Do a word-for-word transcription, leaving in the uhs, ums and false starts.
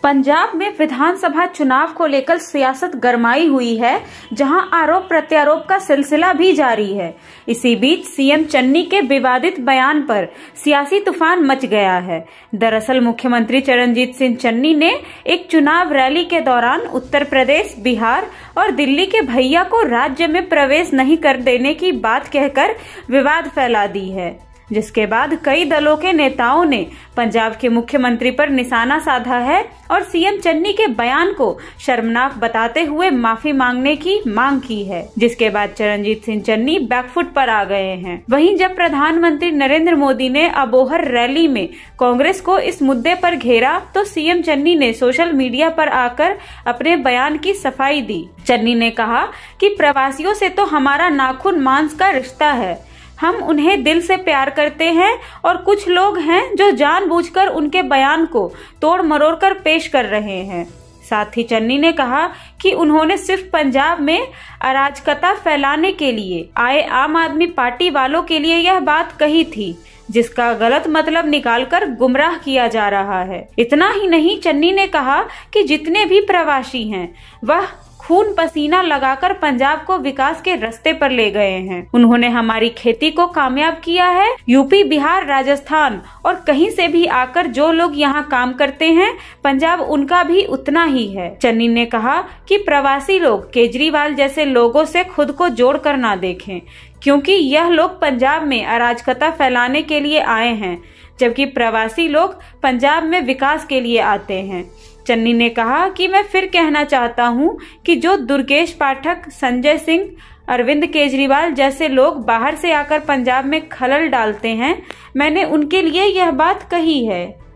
पंजाब में विधानसभा चुनाव को लेकर सियासत गरमाई हुई है, जहां आरोप प्रत्यारोप का सिलसिला भी जारी है। इसी बीच सीएम चन्नी के विवादित बयान पर सियासी तूफान मच गया है। दरअसल मुख्यमंत्री चरणजीत सिंह चन्नी ने एक चुनाव रैली के दौरान उत्तर प्रदेश, बिहार और दिल्ली के भैया को राज्य में प्रवेश नहीं कर देने की बात कहकर विवाद फैला दी है, जिसके बाद कई दलों के नेताओं ने पंजाब के मुख्यमंत्री पर निशाना साधा है और सीएम चन्नी के बयान को शर्मनाक बताते हुए माफी मांगने की मांग की है, जिसके बाद चरणजीत सिंह चन्नी बैकफुट पर आ गए हैं। वहीं जब प्रधानमंत्री नरेंद्र मोदी ने अबोहर रैली में कांग्रेस को इस मुद्दे पर घेरा, तो सीएम चन्नी ने सोशल मीडिया पर आकर अपने बयान की सफाई दी। चन्नी ने कहा कि प्रवासियों से तो हमारा नाखून मांस का रिश्ता है, हम उन्हें दिल से प्यार करते हैं और कुछ लोग हैं जो जानबूझकर उनके बयान को तोड़ मरोड़ कर पेश कर रहे हैं। साथ ही चन्नी ने कहा कि उन्होंने सिर्फ पंजाब में अराजकता फैलाने के लिए आए आम आदमी पार्टी वालों के लिए यह बात कही थी, जिसका गलत मतलब निकालकर गुमराह किया जा रहा है। इतना ही नहीं, चन्नी ने कहा कि जितने भी प्रवासी हैं वह खून पसीना लगाकर पंजाब को विकास के रास्ते पर ले गए हैं। उन्होंने हमारी खेती को कामयाब किया है। यूपी, बिहार, राजस्थान और कहीं से भी आकर जो लोग यहाँ काम करते हैं, पंजाब उनका भी उतना ही है। चन्नी ने कहा कि प्रवासी लोग केजरीवाल जैसे लोगों से खुद को जोड़ कर ना देखें, क्योंकि यह लोग पंजाब में अराजकता फैलाने के लिए आए हैं, जबकि प्रवासी लोग पंजाब में विकास के लिए आते हैं। चन्नी ने कहा कि मैं फिर कहना चाहता हूं कि जो दुर्गेश पाठक, संजय सिंह, अरविंद केजरीवाल जैसे लोग बाहर से आकर पंजाब में खलल डालते हैं, मैंने उनके लिए यह बात कही है।